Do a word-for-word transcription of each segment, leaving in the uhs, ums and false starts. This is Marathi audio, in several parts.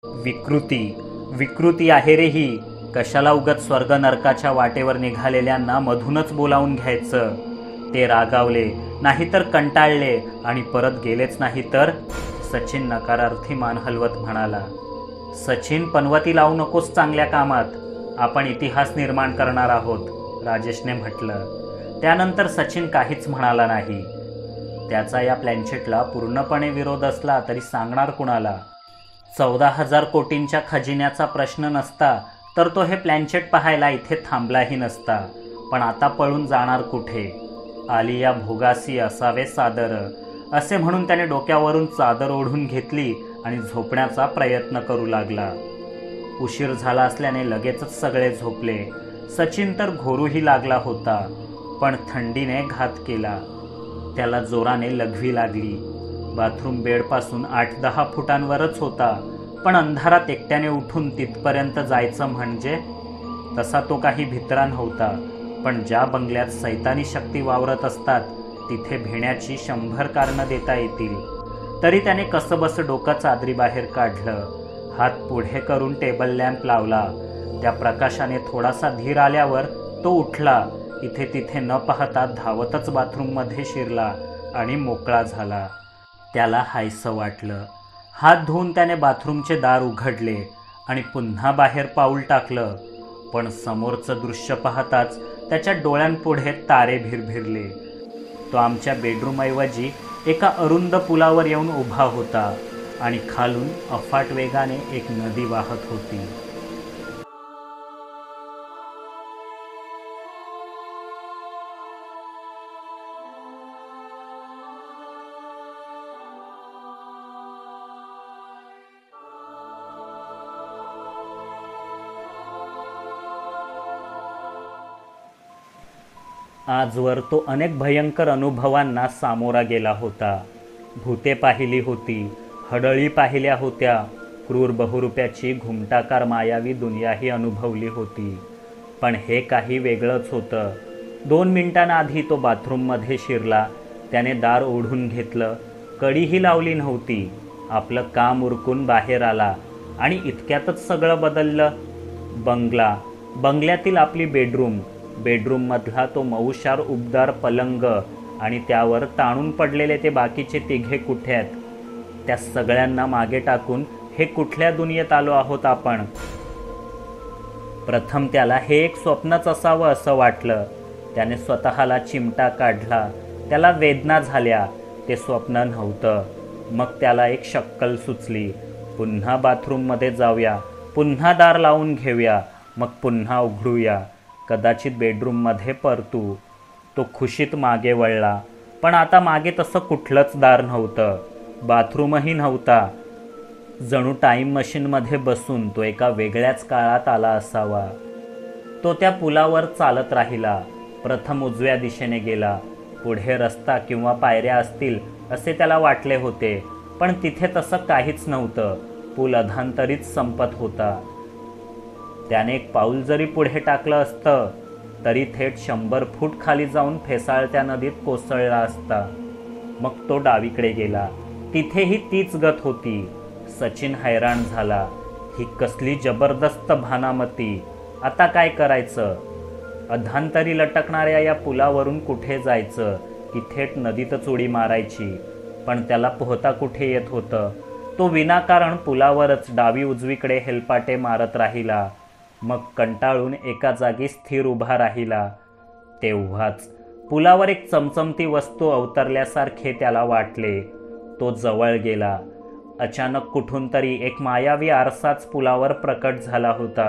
विकृती विकृती आहे रे ही. कशाला उगत स्वर्ग नरकाच्या वाटेवर निघालेल्यांना मधूनच बोलावून घ्यायचं. ते रागावले, नाहीतर कंटाळले आणि परत गेलेच नाही तर. सचिन नकारार्थी मान हलवत म्हणाला, सचिन पनवती लावू नकोस चांगल्या कामात. आपण इतिहास निर्माण करणार आहोत, राजेशने म्हटलं. त्यानंतर सचिन काहीच म्हणाला नाही. त्याचा या प्लॅनचेटला पूर्णपणे विरोध असला तरी सांगणार कुणाला. चौदा हजार कोटींच्या खजिन्याचा प्रश्न नसता तर तो हे प्लॅनचेट पाहायला इथे थांबलाही नसता. पण आता पळून जाणार कुठे? आली या भोगासी असावे सादर, असे म्हणून त्याने डोक्यावरून चादर ओढून घेतली आणि झोपण्याचा प्रयत्न करू लागला. उशीर झाला असल्याने लगेचच सगळे झोपले. सचिन तर घोरूही लागला होता, पण थंडीने घात केला. त्याला जोराने लघवी लागली. बाथरूम बेडपासून आठ दहा फुटांवरच होता, पण अंधारात एकट्याने उठून तिथपर्यंत जायचं म्हणजे तसा तो काही भित्रा नव्हता. पण ज्या बंगल्यात सैतानी शक्ती वावरत असतात तिथे भिण्याची शंभर कारणं देता येतील. तरी त्याने कसंबस डोकं चादरीबाहेर काढलं. हात पुढे करून टेबल लॅम्प लावला. त्या प्रकाशाने थोडासा धीर आल्यावर तो उठला. इथे तिथे न पाहता धावतच बाथरूममध्ये शिरला आणि मोकळा झाला. त्याला हायसं वाटलं. हात धुवून त्याने बाथरूमचे दार उघडले आणि पुन्हा बाहेर पाऊल टाकलं. पण समोरचं दृश्य पाहताच त्याच्या डोळ्यांपुढे तारे भिरभिरले. तो आमच्या बेडरूमऐवजी एका अरुंद पुलावर येऊन उभा होता आणि खालून अफाट वेगाने एक नदी वाहत होती. आजवर तो अनेक भयंकर अनुभवांना सामोरा गेला होता. भूते पाहिली होती, हडळी पाहिल्या होत्या, क्रूर बहुरूप्याची घुमटाकार मायावी दुनियाही अनुभवली होती. पण हे काही वेगळंच होतं. दोन मिनिटांआधी तो बाथरूममध्ये शिरला. त्याने दार ओढून घेतलं. कडीही लावली नव्हती. आपलं काम उरकून बाहेर आला आणि इतक्यातच सगळं बदललं. बंगला, बंगल्यातील आपली बेडरूम, बेडरूममधला तो मऊशार उबदार पलंग आणि त्यावर ताणून पडलेले ते बाकीचे तिघे कुठे आहेत? त्या सगळ्यांना मागे टाकून हे कुठल्या दुनियेत आलो आहोत आपण? प्रथम त्याला हे एक स्वप्नच असावं असं वाटलं. त्याने स्वतःला चिमटा काढला. त्याला वेदना झाल्या. ते स्वप्न नव्हतं. मग त्याला एक शक्कल सुचली. पुन्हा बाथरूममध्ये जाऊया, पुन्हा दार लावून घेऊया, मग पुन्हा उघडूया, कदाचित बेडरूममध्ये परतू. तो खुशीत मागे वळला. पण आता मागे तसं कुठलंच दार नव्हतं, बाथरूमही नव्हता. जणू टाईम मशीनमध्ये बसून तो एका वेगळ्याच काळात आला असावा. तो त्या पुलावर चालत राहिला. प्रथम उजव्या दिशेने गेला. पुढे रस्ता किंवा पायऱ्या असतील असे त्याला वाटले होते, पण तिथे तसं काहीच नव्हतं. पूल अधांतरीत संपत होता. त्याने एक पाऊल जरी पुढे टाकलं असतं तरी थेट शंभर फूट खाली जाऊन फेसाळत्या नदीत कोसळला असता. मग तो डावीकडे गेला. तिथेही तीच गत होती. सचिन हैराण झाला. ही कसली जबरदस्त भानामती. आता काय करायचं? अधांतरी लटकणाऱ्या या पुलावरून कुठे जायचं की थेट नदीतच उडी मारायची? पण त्याला पोहता कुठे येत होतं? तो विनाकारण पुलावरच डावी उजवीकडे हेलपाटे मारत राहिला. मग कंटाळून एका जागी स्थिर उभा राहिला. तेव्हाच पुलावर एक चमचमती वस्तू अवतरल्यासारखे त्याला वाटले. तो जवळ गेला. अचानक कुठून तरी एक मायावी आरसाच पुलावर प्रकट झाला होता.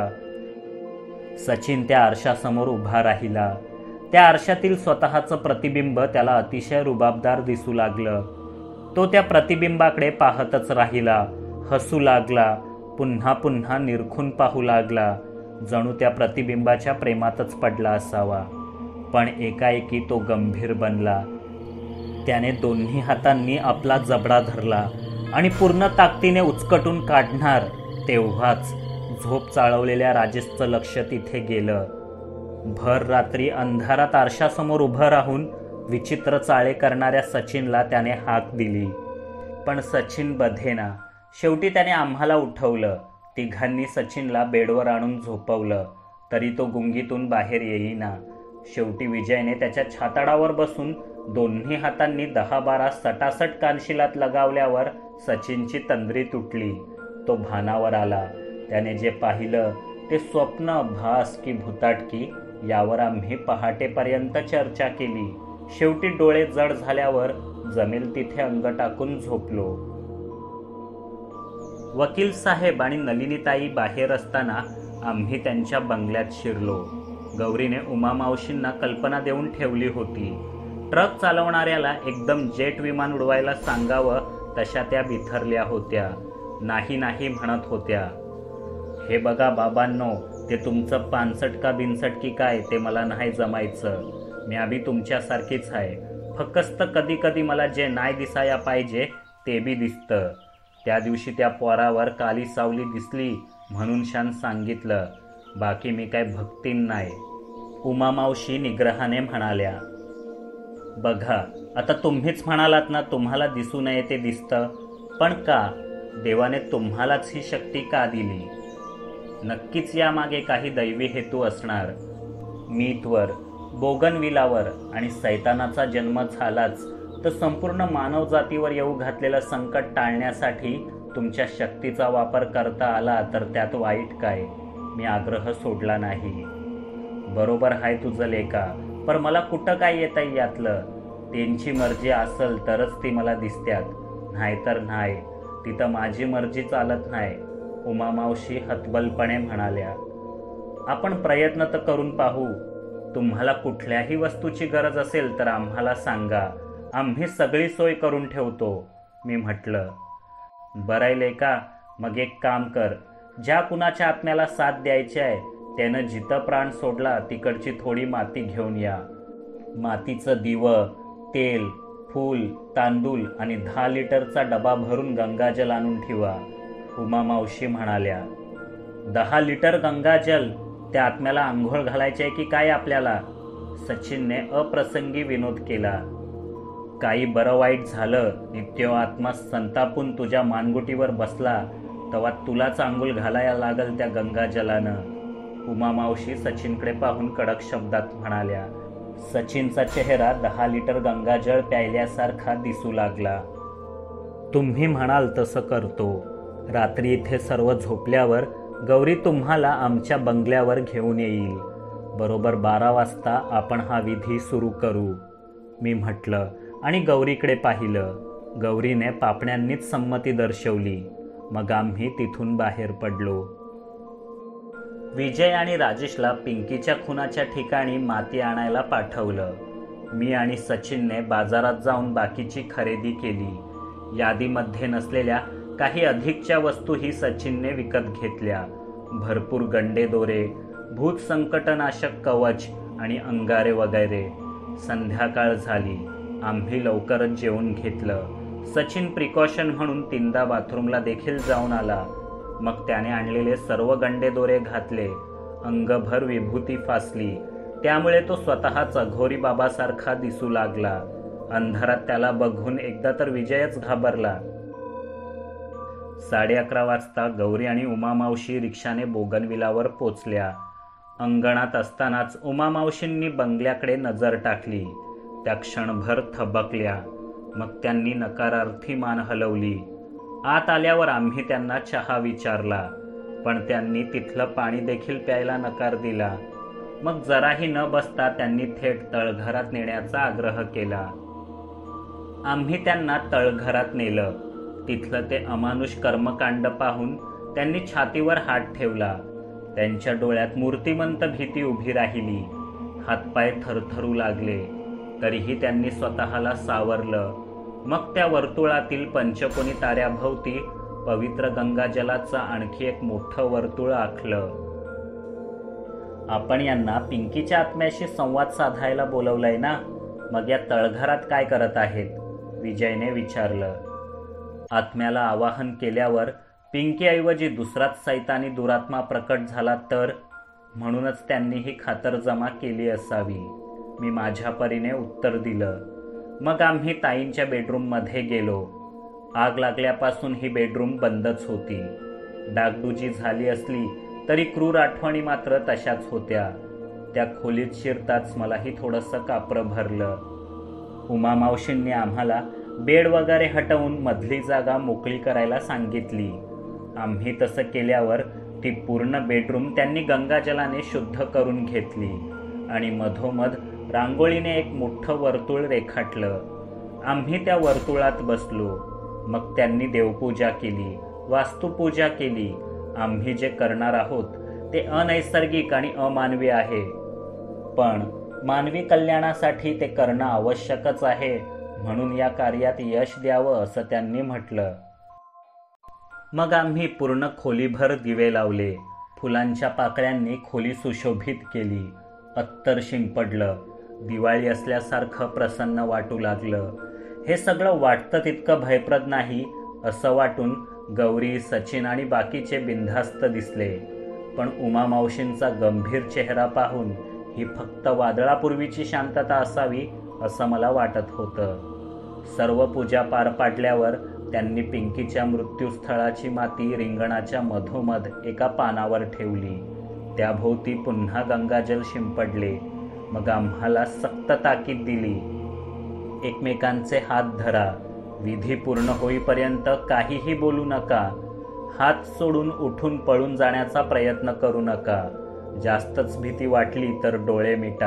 सचिन त्या आरशासमोर उभा राहिला. त्या आरशातील स्वतःचं प्रतिबिंब त्याला अतिशय रुबाबदार दिसू लागलं. तो त्या प्रतिबिंबाकडे पाहतच राहिला. हसू लागला. पुन्हा पुन्हा निरखून पाहू लागला. जणू त्या प्रतिबिंबाच्या प्रेमातच पडला असावा. पण एकाएकी तो गंभीर बनला. त्याने दोन्ही हातांनी आपला जबडा धरला आणि पूर्ण ताकदीने उचकटून काढणार तेव्हाच झोप चाळवलेल्या राजेशचं लक्ष तिथे गेलं. भर रात्री अंधारात आरशासमोर उभं राहून विचित्र चाळे करणाऱ्या सचिनला त्याने हाक दिली. पण सचिन बधेना. शेवटी त्याने आम्हाला उठवलं. तिघांनी सचिनला बेडवर आणून झोपवलं, तरी तो गुंगीतून बाहेर येईना. शेवटी विजयने त्याच्या छाताडावर बसून दोन्ही हातांनी दहा बारा सटासट कानशिलात लगावल्यावर सचिनची तंद्री तुटली. तो भानावर आला. त्याने जे पाहिलं ते स्वप्न, भास की भुताटकी यावर आम्ही पहाटेपर्यंत चर्चा केली. शेवटी डोळे जड झाल्यावर जमेल तिथे अंग टाकून झोपलो. वकील साहेब आणि नलिनीताई बाहेर असताना आम्ही त्यांच्या बंगल्यात शिरलो. गौरीने उमा मावशींना कल्पना देऊन ठेवली होती. ट्रक चालवणाऱ्याला एकदम जेट विमान उडवायला सांगावं तशा त्या बिथरल्या होत्या. नाही नाही म्हणत होत्या. हे बघा बाबांनो, ते तुमचं पानसट का बिनसट की काय ते मला नाही जमायचं. मी आधी तुमच्यासारखीच आहे. फक्त कधी कधी मला जे नाही दिसाया पाहिजे ते बी दिसतं. त्या दिवशी त्या पोरावर काली सावली दिसली म्हणून शान सांगितलं. बाकी मी काय भक्तीन नाही. उमा मावशी निग्रहाने म्हणाल्या. बघा, आता तुम्हीच म्हणालात ना तुम्हाला दिसू नये ते दिसतं. पण का? देवाने तुम्हालाच ही शक्ती का दिली? नक्कीच यामागे काही दैवी हेतू असणार. मीठवर, बोगनविलावर आणि सैतानाचा जन्म झालाच तर संपूर्ण मानवजातीवर येऊ घातलेलं संकट टाळण्यासाठी तुमच्या शक्तीचा वापर करता आला तर त्यात वाईट काय? मी आग्रह सोडला नाही. बरोबर आहे तुझं लेका, पर मला कुठं काय येतंय यातलं? त्यांची मर्जी असल तरच ती मला दिसत्यात, नाहीतर नाही. तिथं माझी मर्जी चालत नाही. उमा मावशी हतबलपणे म्हणाल्या. आपण प्रयत्न तर करून पाहू. तुम्हाला कुठल्याही वस्तूची गरज असेल तर आम्हाला सांगा, आम्ही सगळी सोय करून ठेवतो. मी म्हटलं. बरं लेका, मग एक काम कर. ज्या कुणाच्या आत्म्याला साथ द्यायची आहे त्यानं जिथं प्राण सोडला तिकडची थोडी माती घेऊन या. मातीचं दिवं, तेल, फूल, तांदूळ आणि दहा लिटरचा डबा भरून गंगाजल आणून ठेवा. उमा मावशी म्हणाल्या. दहा लिटर गंगाजल? त्या आत्म्याला आंघोळ घालायचे की काय आपल्याला? सचिनने अप्रसंगी विनोद केला. काही बरं वाईट झालं आणि त्यो आत्मा संतापून तुझ्या मानगुटीवर बसला तेव्हा तुलाच आंघोळ घालायला लागल त्या गंगाजलानं. उमा मावशी सचिनकडे पाहून कडक शब्दात म्हणाल्या. सचिनचा चेहरा दहा लिटर गंगाजळ प्यायल्यासारखा दिसू लागला. तुम्ही म्हणाल तसं करतो. रात्री इथे सर्व झोपल्यावर गौरी तुम्हाला आमच्या बंगल्यावर घेऊन येईल. बरोबर बारा वाजता आपण हा विधी सुरू करू. मी म्हटलं आणि गौरीकडे पाहिलं. गौरीने पापण्यांनीच संमती दर्शवली. मग आम्ही तिथून बाहेर पडलो. विजय आणि राजेशला पिंकीच्या खुनाच्या ठिकाणी माती आणायला पाठवलं. मी आणि सचिनने बाजारात जाऊन बाकीची खरेदी केली. यादीमध्ये नसलेल्या काही अधिकच्या वस्तूही सचिनने विकत घेतल्या. भरपूर गंडे दोरे, भूत संकटनाशक कवच आणि अंगारे वगैरे. संध्याकाळ झाली. आम्ही लवकरच जेवून घेतलं. सचिन प्रिकॉशन म्हणून तीनदा बाथरूमला देखील जाऊन आला. मग त्याने आणलेले सर्व गंडे दोरे घातले. अंगभर विभूती फासली. त्यामुळे तो स्वतःच अघोरी बाबासारखा दिसू लागला. अंधारात त्याला बघून एकदा तर विजयच घाबरला. साडे अकरा वाजता गौरी आणि उमा मावशी रिक्षाने बोगनविलावर पोचल्या. अंगणात असतानाच उमा मावशींनी बंगल्याकडे नजर टाकली. त्या क्षणभर थबकल्या. मग त्यांनी नकारार्थी मान हलवली. आत आल्यावर आम्ही त्यांना चहा विचारला, पण त्यांनी तिथलं पाणी देखील प्यायला नकार दिला. मग जराही न बसता त्यांनी थेट तळघरात नेण्याचा आग्रह केला. आम्ही त्यांना तळघरात नेलं. तिथलं ते अमानुष कर्मकांड पाहून त्यांनी छातीवर हात ठेवला. त्यांच्या डोळ्यात मूर्तिमंत भीती उभी राहिली. हातपाय थरथरू लागले. तरीही त्यांनी स्वतःला सावरलं. मग त्या वर्तुळातील पंचकोनी ताऱ्याभोवती पवित्र गंगाजलाचं आणखी एक मोठं वर्तुळ आखलं. आपण यांना पिंकीच्या आत्म्याशी संवाद साधायला बोलवलंय ना, मग या तळघरात काय करत आहेत? विजयने विचारलं. आत्म्याला आवाहन केल्यावर पिंकीऐवजी दुसराच सैतानी दुरात्मा प्रकट झाला तर, म्हणूनच त्यांनी ही खातरजमा केली असावी. मी माझ्या परीने उत्तर दिलं. मग आम्ही ताईंच्या बेडरूममध्ये गेलो. आग लागल्यापासून ही बेडरूम बंदच होती. डागडुजी झाली असली तरी क्रूर आठवणी मात्र तशाच होत्या. त्या खोलीत शिरताच मलाही थोडंसं कापरं भरलं. उमा मावशींनी आम्हाला बेड वगैरे हटवून मधली जागा मोकळी करायला सांगितली. आम्ही तसं केल्यावर ती पूर्ण बेडरूम त्यांनी गंगाजलाने शुद्ध करून घेतली आणि मधोमध रांगोळीने एक मोठं वर्तुळ रेखाटलं. आम्ही त्या वर्तुळात बसलो. मग त्यांनी देवपूजा केली, वास्तुपूजा केली. आम्ही जे करणार आहोत ते अनैसर्गिक आणि अमानवी आहे, पण मानवी कल्याणासाठी ते करणं आवश्यकच आहे. म्हणून या कार्यात यश द्यावं असं त्यांनी म्हटलं. मग आम्ही पूर्ण खोलीभर दिवे लावले. फुलांच्या पाकळ्यांनी खोली सुशोभित केली. अत्तर शिंपडलं. दिवाळी असल्यासारखं प्रसन्न वाटू लागलं. हे सगळं वाटतं तितकं भयप्रद नाही असं वाटून गौरी, सचिन आणि बाकीचे बिनधास्त दिसले. पण उमा मावशींचा गंभीर चेहरा पाहून ही फक्त वादळापूर्वीची शांतता असावी असं मला वाटत होतं. सर्व पूजा पार पाडल्यावर त्यांनी पिंकीच्या मृत्यूस्थळाची माती रिंगणाच्या मधोमध एका पानावर ठेवली. त्याभोवती पुन्हा गंगाजल शिंपडले. मग आम्हाला सक्त ताकीद दिली, एकमेकांचे हात धरा. विधी पूर्ण होईपर्यंत काहीही बोलू नका. हात सोडून उठून पळून जाण्याचा प्रयत्न करू नका. जास्तच भीती वाटली तर डोळे मिटा.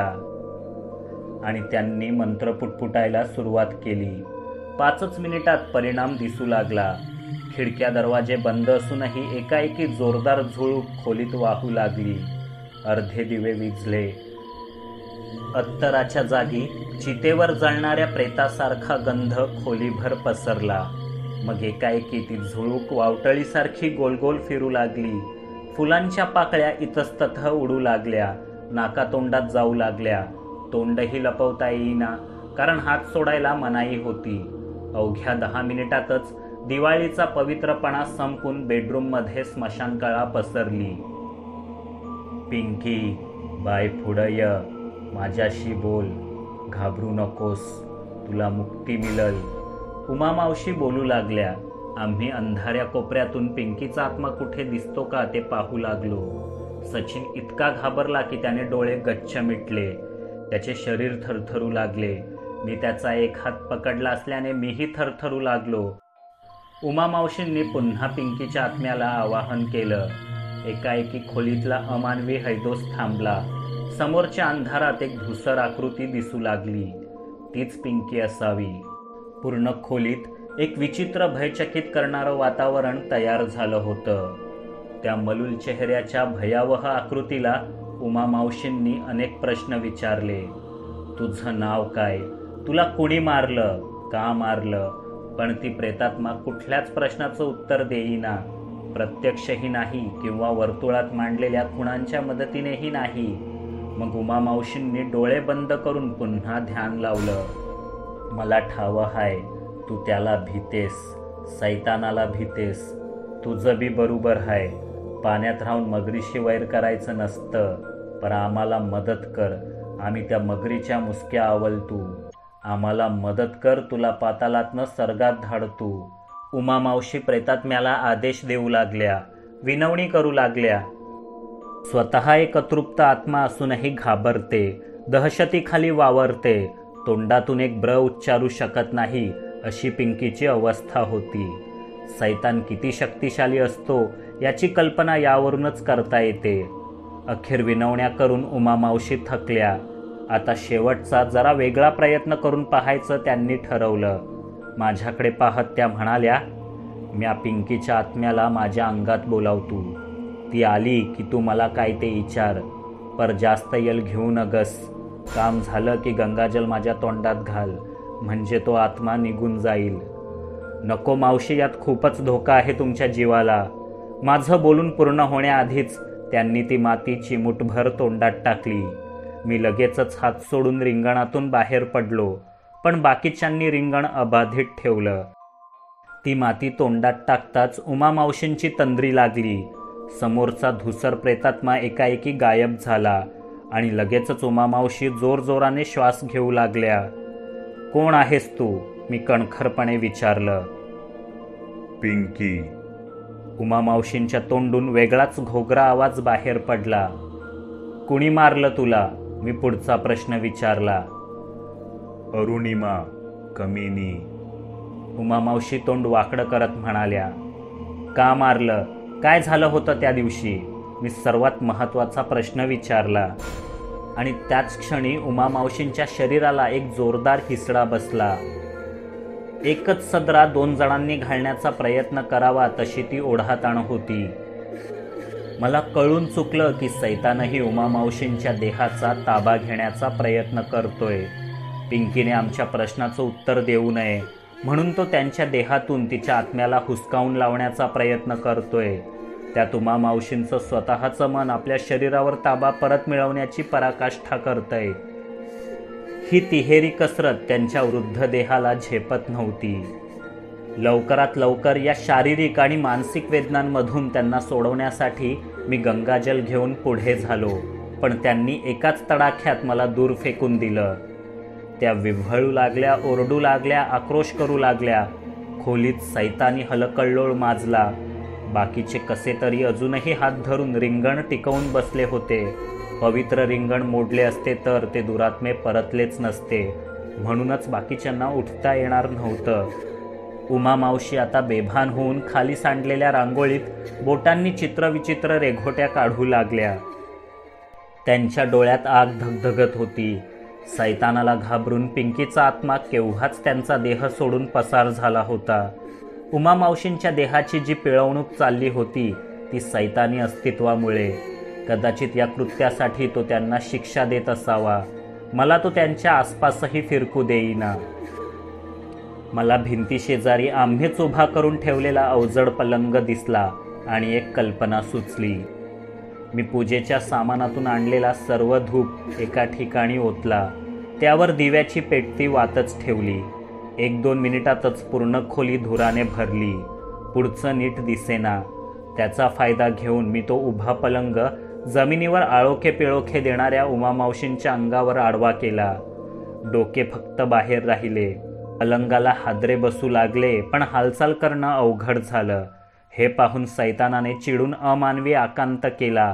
आणि त्यांनी मंत्र पुटपुटायला सुरुवात केली. पाचच मिनिटात परिणाम दिसू लागला. खिडक्या दरवाजे बंद असूनही एकाएकी जोरदार झुळूक खोलीत वाहू लागली. अर्धे दिवे विझले. अत्तराच्या जागी चितेवर जळणाऱ्या प्रेतासारखा गंध खोलीभर पसरला. मग एकाएकी ती झुळूक वावटळीसारखी गोलगोल फिरू लागली. फुलांच्या पाकळ्या इतस्ततः उडू लागल्या, नाकातोंडात जाऊ लागल्या. तोंडही लपवता येईना, कारण हात सोडायला मनाई होती. अवघ्या दहा मिनिटातच दिवाळीचा पवित्रपणा संपून बेडरूममध्ये स्मशानकळा पसरली. पिंकी, बाय पुढं य, माझ्याशी बोल, घाबरू नकोस, तुला मुक्ती मिळल. उमा मावशी बोलू लागल्या. आम्ही अंधाऱ्या कोपऱ्यातून पिंकीचा आत्मा कुठे दिसतो का ते पाहू लागलो. सचिन इतका घाबरला की त्याने डोळे गच्च मिटले. त्याचे शरीर थरथरू लागले. मी त्याचा एक हात पकडला असल्याने मीही थरथरू लागलो. उमा मावशींनी पुन्हा पिंकीच्या आत्म्याला आवाहन केलं. एकाएकी खोलीतला अमानवी हैदोस थांबला. समोरच्या अंधारात एक धुसर आकृती दिसू लागली. तीच पिंकी असावी. पूर्ण खोलीत एक विचित्र भयचकित करणारं वातावरण तयार झालं होतं. त्या मलूल चेहऱ्याच्या भयावह आकृतीला उमा मावशींनी अनेक प्रश्न विचारले. तुझं नाव काय? तुला कुणी मारलं? का मारलं? पण ती प्रेतात्मा कुठल्याच प्रश्नाचं उत्तर देईना. प्रत्यक्षही नाही किंवा वर्तुळात मांडलेल्या खुणांच्या मदतीनेही नाही. मग उमा मावशींनी डोळे बंद करून पुन्हा ध्यान लावलं. मला ठावं हाय, तू त्याला भीतेस, सैतानाला भीतेस. तुझं बी बरोबर हाय. पाण्यात राहून मगरीशी वैर करायचं नसतं, पण आम्हाला मदत कर. आम्ही त्या मगरीच्या मुसक्या आवलतू. आम्हाला मदत कर, तुला पातालातनं सर्गात धाडतू. उमा मावशी प्रेतात्म्याला आदेश देऊ लागल्या, विनवणी करू लागल्या. स्वतः एक अतृप्त आत्मा असूनही घाबरते, दहशतीखाली वावरते. तोंडातून एक ब्र उच्चारू शकत नाही अशी पिंकीची अवस्था होती. सैतान किती शक्तिशाली असतो याची कल्पना यावरूनच करता येते. अखेर विनवण्या करून उमा मावशी थकल्या. आता शेवटचा जरा वेगळा प्रयत्न करून पाहायचं त्यांनी ठरवलं. माझ्याकडे पाहत त्या म्हणाल्या, म्या पिंकीच्या आत्म्याला माझ्या अंगात बोलावतू. ती आली की तू मला काय ते विचार, पर जास्त यल घेऊ नगस. काम झालं की गंगाजल माझ्या तोंडात घाल, म्हणजे तो आत्मा निघून जाईल. नको मावशी, यात खूपच धोका आहे तुमच्या जीवाला. माझं बोलून पूर्ण होण्याआधीच त्यांनी ती माती चिमूटभर तोंडात टाकली. मी लगेचच हात सोडून रिंगणातून बाहेर पडलो, पण बाकीच्यांनी रिंगण अबाधित ठेवलं. ती माती तोंडात टाकताच उमा मावशींची तंद्री लागली. समोरचा धुसर प्रेतात्मा एकाएकी गायब झाला आणि लगेचच उमा मावशी जोरजोराने श्वास घेऊ लागल्या. कोण आहेस तू? मी कणखरपणे विचारलं. पिंकी. उमामावशींच्या तोंडून वेगळाच घोगरा आवाज बाहेर पडला. कुणी मारलं तुला? मी पुढचा प्रश्न विचारला. अरुणिमा कमिनी. उमामावशी तोंड वाकडं करत म्हणाल्या. का मारलं? काय झालं होतं त्या दिवशी? मी सर्वात महत्त्वाचा प्रश्न विचारला. आणि त्याच क्षणी उमामावशींच्या शरीराला एक जोरदार हिसडा बसला. एकच सदरा दोन जणांनी घालण्याचा प्रयत्न करावा तशी ती ओढाताण होती. मला कळून चुकलं की सैतानही उमामावशींच्या देहाचा ताबा घेण्याचा प्रयत्न करतोय. पिंकीने आमच्या प्रश्नाचं उत्तर देऊ नये म्हणून तो त्यांच्या देहातून तिच्या आत्म्याला हुसकावून लावण्याचा प्रयत्न करतोय. त्यात उमामावशींचं स्वतःचं मन आपल्या शरीरावर ताबा परत मिळवण्याची पराकाष्ठा करतंय. ही तिहेरी कसरत त्यांच्या वृद्ध देहाला झेपत नव्हती. लवकरात लवकर या शारीरिक आणि मानसिक वेदनांमधून त्यांना सोडवण्यासाठी मी गंगाजल घेऊन पुढे झालो, पण त्यांनी एकाच तडाख्यात मला दूर फेकून दिलं. त्या विव्हळू लागल्या, ओरडू लागल्या, आक्रोश करू लागल्या. खोलीत सैतानी हलकल्लोळ माजला. बाकीचे कसे तरी अजूनही हात धरून रिंगण टिकवून बसले होते. पवित्र रिंगण मोडले असते तर ते दुरात्मे परतलेच नसते, म्हणूनच बाकीच्यांना उठता येणार नव्हतं. उमामावशी आता बेभान होऊन खाली सांडलेल्या रांगोळीत बोटांनी चित्रविचित्र रेघोट्या काढू लागल्या. त्यांच्या डोळ्यात आग धगधगत होती. सैतानाला घाबरून पिंकीचा आत्मा केव्हाच त्यांचा देह सोडून पसार झाला होता. उमामावशींच्या देहाची जी पिळवणूक चालली होती ती सैतानी अस्तित्वामुळे. कदाचित या कृत्यासाठी तो त्यांना शिक्षा देत असावा. मला तो त्यांच्या आसपासही फिरकू देईना. मला भिंती शेजारी आम्हीच उभा करून ठेवलेला अवजड पलंग दिसला आणि एक कल्पना सुचली. मी पूजेच्या सामानातून आणलेला सर्व धूप एका ठिकाणी ओतला. त्यावर दिव्याची पेटती वातच ठेवली. एक दोन मिनिटातच पूर्ण खोली धुराने भरली. पुढचं नीट दिसेना. त्याचा फायदा घेऊन मी तो उभा पलंग जमिनीवर आळोखे पिळोखे देणाऱ्या उमामावशींच्या अंगावर आडवा केला. डोके फक्त बाहेर राहिले. पलंगाला हादरे बसू लागले, पण हालचाल करणं अवघड झालं. हे पाहून सैतानाने चिडून अमानवी आकांत केला.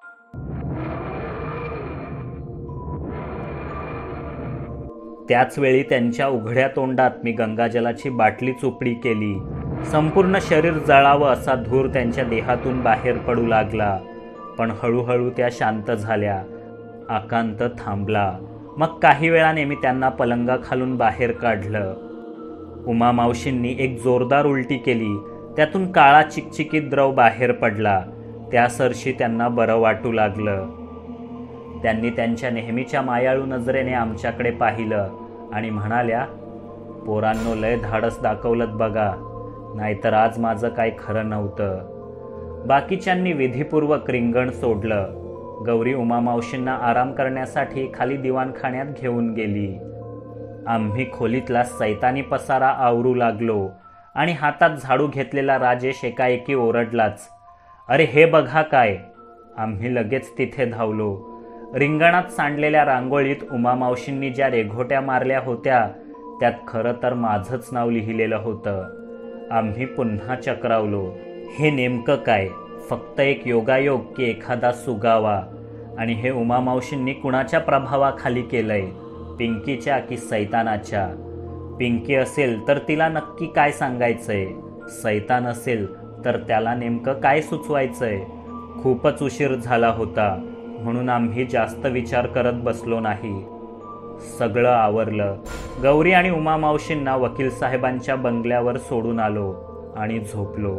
त्याचवेळी त्यांच्या उघड्या तोंडात मी गंगाजलाची बाटली चोपडी केली. संपूर्ण शरीर जळावं असा धूर त्यांच्या देहातून बाहेर पडू लागला, पण हळूहळू त्या शांत झाल्या. आकांत थांबला. मग काही वेळाने मी त्यांना पलंगाखालून बाहेर काढलं. उमामावशींनी एक जोरदार उलटी केली. त्यातून काळा चिकचिकीत द्रव बाहेर पडला. त्या सरशी त्यांना बरं वाटू लागलं. त्यांनी त्यांच्या नेहमीच्या मायाळू नजरेने आमच्याकडे पाहिलं आणि म्हणाल्या, पोरांनो, लय धाडस दाखवलत बघा, नाहीतर आज माझं काय खरं नव्हतं. बाकीच्यांनी विधीपूर्वक रिंगण सोडलं. गौरी उमामावशींना आराम करण्यासाठी खाली दिवाणखान्यात घेऊन गेली. आम्ही खोलीतला सैतानी पसारा आवरू लागलो आणि हातात झाडू घेतलेला राजेश एकाएकी ओरडलाच, अरे हे बघा काय. आम्ही लगेच तिथे धावलो. रिंगणात सांडलेल्या रांगोळीत उमामावशींनी ज्या रेघोट्या मारल्या होत्या त्यात खरं तर माझंच नाव लिहिलेलं होतं. आम्ही पुन्हा चक्रावलो. हे नेमकं काय? फक्त एक योगायोग की एखादा सुगावा? आणि हे उमामावशींनी कुणाच्या प्रभावाखाली केलंय? पिंकीच्या की सैतानाच्या? पिंकी असेल तर तिला नक्की काय सांगायचंय? सैतान असेल तर त्याला नेमकं काय सुचवायचंय? खूपच उशीर झाला होता, म्हणून आम्ही जास्त विचार करत बसलो नाही. सगळं आवरलं. गौरी आणि उमामावशींना वकील साहेबांच्या बंगल्यावर सोडून आलो आणि झोपलो.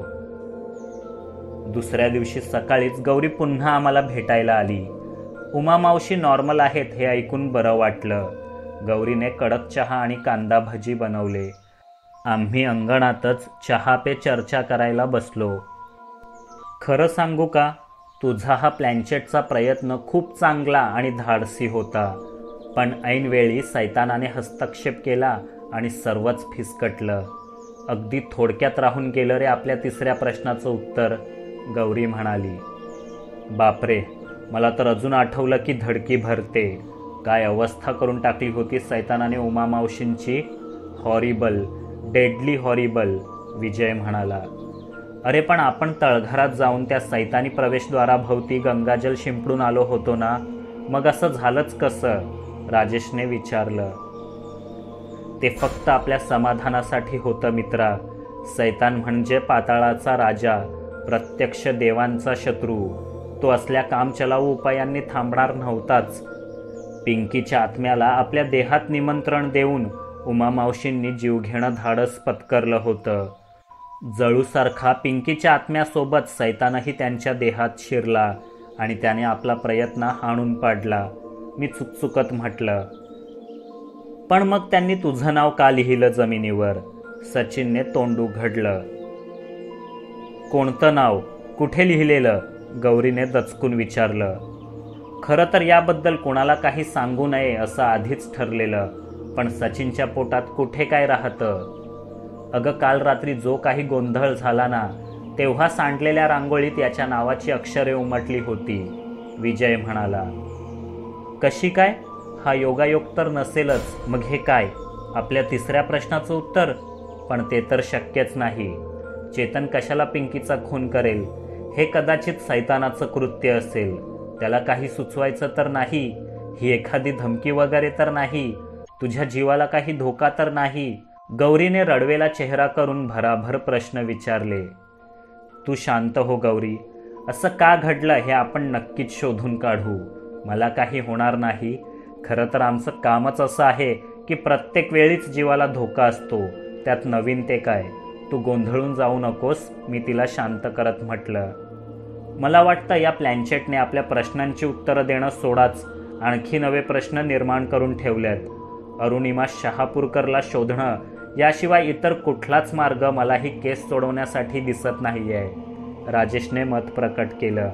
दुसऱ्या दिवशी सकाळीच गौरी पुन्हा आम्हाला भेटायला आली. उमामावशी नॉर्मल आहेत हे ऐकून बरं वाटलं. गौरीने कडक चहा आणि कांदा भजी बनवले. आम्ही अंगणातच चहा पे चर्चा करायला बसलो. खरं सांगू का, तुझा हा प्लॅन्चेटचा प्रयत्न खूप चांगला आणि धाडसी होता, पण ऐनवेळी सैतानाने हस्तक्षेप केला आणि सर्वच फिसकटलं. अगदी थोडक्यात राहून गेलं रे आपल्या तिसऱ्या प्रश्नाचं उत्तर, गौरी म्हणाली. बापरे, मला तर अजून आठवलं की धडकी भरते. काय अवस्था करून टाकली होती सैतानाने उमामावशींची. Horrible, deadly horrible. विजय म्हणाला. अरे पण आपण तळघरात जाऊन त्या सैतानी प्रवेशद्वाराभोवती गंगाजल शिंपडून आलो होतो ना, मग असं झालंच कसं? राजेशने विचारलं. ते फक्त आपल्या समाधानासाठी होतं मित्रा. सैतान म्हणजे पाताळाचा राजा, प्रत्यक्ष देवांचा शत्रू. तो असल्या कामचलाऊ उपायांनी थांबणार नव्हताच. पिंकीच्या आत्म्याला आपल्या देहात निमंत्रण देऊन उमामावशींनी जीवघेणं धाडस पत्करलं होतं. जळूसारखा पिंकीच्या आत्म्यासोबत सैतानही त्यांच्या देहात शिरला आणि त्याने आपला प्रयत्न हाणून पाडला. मी चुकचुकत म्हटलं. पण मग त्यांनी तुझं नाव का लिहिलं जमिनीवर? सचिनने तोंड उघडलं. कोणतं नाव? कुठे लिहिलेलं? गौरीने दचकून विचारलं. खरं तर याबद्दल कोणाला काही सांगू नये असं आधीच ठरलेलं, पण सचिनच्या पोटात कुठे काय राहतं. अगं काल रात्री जो काही गोंधळ झाला ना, तेव्हा सांडलेल्या रांगोळीत याच्या नावाची अक्षरे उमटली होती, विजय म्हणाला. कशी काय? हा योगायोग तर नसेलच. मग हे काय? आपल्या तिसऱ्या प्रश्नाचं उत्तर? पण ते तर शक्यच नाही. चेतन कशाला पिंकीचा खून करेल? हे कदाचित सैतानाचं कृत्य असेल. त्याला काही सुचवायचं तर नाही? ही एखादी धमकी वगैरे तर नाही? तुझ्या जीवाला काही धोका तर नाही? गौरीने रडवेला चेहरा करून भराभर प्रश्न विचारले. तू शांत हो गौरी. असं का घडलं हे आपण नक्कीच शोधून काढू. मला काही होणार नाही. खरं तर आमचं कामच असं आहे की प्रत्येक वेळीच जीवाला धोका असतो. त्यात नवीन ते काय? तू गोंधळून जाऊ नकोस, मी तिला शांत करत म्हटलं. मला वाटतं या प्लॅनचेटने आपल्या प्रश्नांची उत्तरं देणं सोडाच आणखी नवे प्रश्न निर्माण करून ठेवल्यात. अरुणिमा शहापूरकरला शोधणं याशिवाय इतर कुठलाच मार्ग मला ही केस सोडवण्यासाठी दिसत नाही आहे, राजेशने मत प्रकट केलं.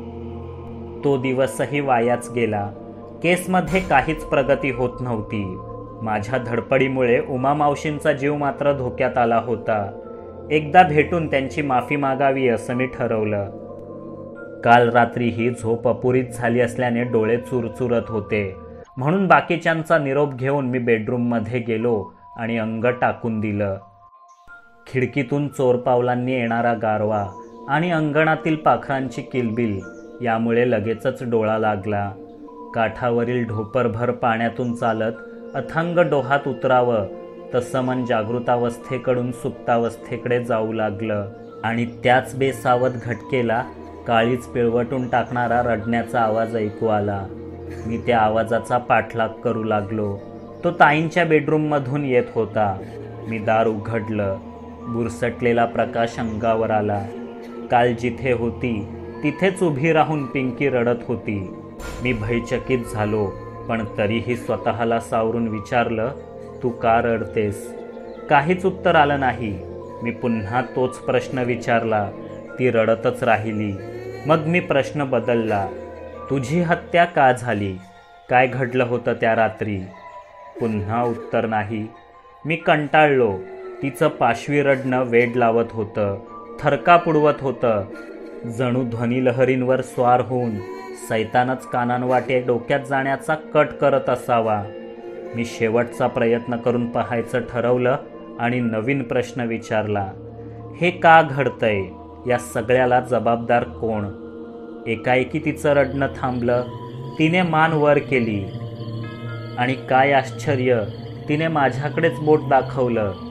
तो दिवसही वायाच गेला. केसमध्ये काहीच प्रगती होत नव्हती. माझ्या धडपडीमुळे उमामावशींचा जीव मात्र धोक्यात आला होता. एकदा भेटून त्यांची माफी मागावी असं मी ठरवलं. काल रात्री ही झोप अपुरीच झाली असल्याने डोळे चुरचुरत होते, म्हणून बाकीच्यांचा निरोप घेऊन मी बेडरूममध्ये गेलो आणि अंग टाकून दिलं. खिडकीतून चोर पावलांनी येणारा गारवा आणि अंगणातील पाखरांची किलबिल यामुळे लगेचच डोळा लागला. काठावरील ढोपरभर पाण्यातून चालत अथांग डोहात उतरावं तसं मन जागृतावस्थेकडून सुप्तावस्थेकडे जाऊ लागलं आणि त्याच बेसावत घटकेला काळीच पिळवटून टाकणारा रडण्याचा आवाज ऐकू आला. मी त्या आवाजाचा पाठलाग करू लागलो. तो ताईंच्या बेडरूममधून येत होता. मी दार उघडलं. बुरसटलेला प्रकाश अंगावर आला. काल जिथे होती तिथेच उभी राहून पिंकी रडत होती. मी भयचकित झालो, पण तरीही स्वतःला सावरून विचारलं, तू का रडतेस? काहीच उत्तर आलं नाही. मी पुन्हा तोच प्रश्न विचारला. ती रडतच राहिली. मग मी प्रश्न बदलला. तुझी हत्या का झाली? काय घडलं होतं त्या रात्री? पुन्हा उत्तर नाही. मी कंटाळलो. तिचं पाशवी रडणं वेड लावत होतं, थरकाप उडवत होतं. जणू ध्वनिलहरींवर स्वार होऊन सैतानच कानांवाटे डोक्यात जाण्याचा कट करत असावा. मी शेवटचा प्रयत्न करून पाहायचं ठरवलं आणि नवीन प्रश्न विचारला. हे का घडतंय? या सगळ्याला जबाबदार कोण? एकाएकी तिचं रडणं थांबलं. तिने मान वर केली आणि काय आश्चर्य, तिने माझ्याकडेच बोट दाखवलं.